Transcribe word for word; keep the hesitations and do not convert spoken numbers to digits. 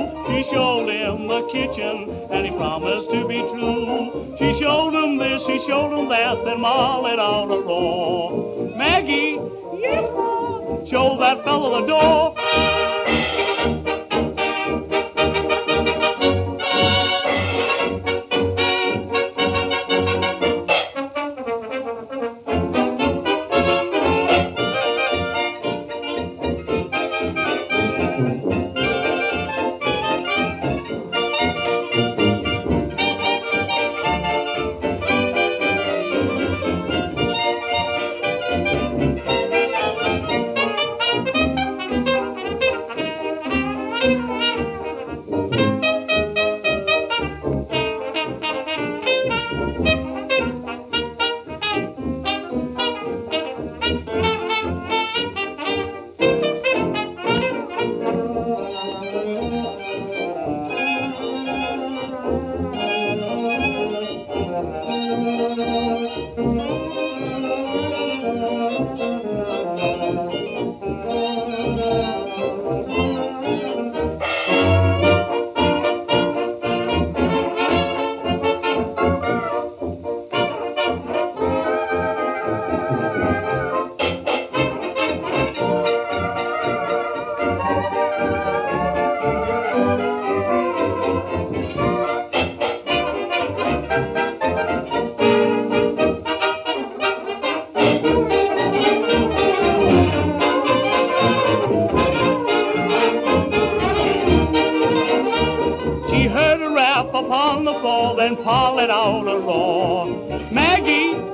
She showed him the kitchen, and he promised to be true. She showed him this, she showed him that, then Ma let out a roar. Maggie, yes, Ma, show that fellow the door. Upon the floor, then Pa let out a roar. Maggie,